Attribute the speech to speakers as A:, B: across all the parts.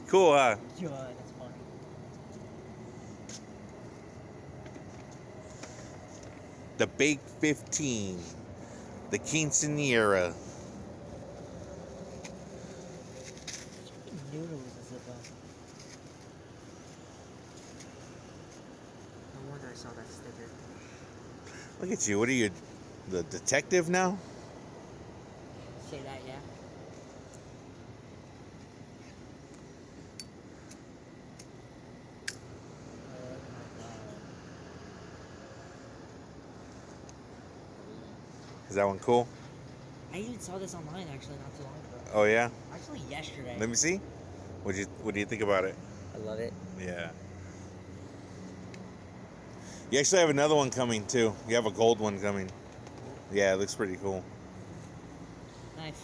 A: Cool, huh?
B: Yeah, that's funny.
A: The Bake 15. The Quinceañera.
B: Chicken noodles is about. No wonder I saw that sticker.
A: Look at you. What are you, the detective now?
B: Say that, yeah. Oh my god.
A: Is that one cool?
B: I even saw this online actually not too long ago.
A: Oh yeah.
B: Actually, yesterday.
A: Let me see. What do you think about it?
B: I love it.
A: Yeah. You actually have another one coming too. You have a gold one coming. Yeah, it looks pretty cool.
B: Nice.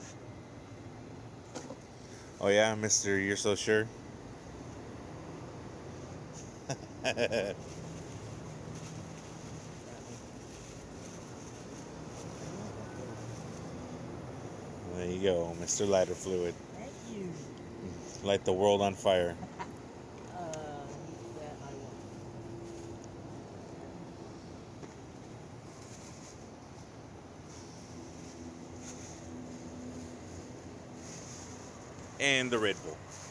A: Oh yeah, Mister, you're so sure. There you go, Mr. Lighter Fluid.
B: Thank you.
A: Light the world on fire.
B: That I want.
A: And the Red Bull.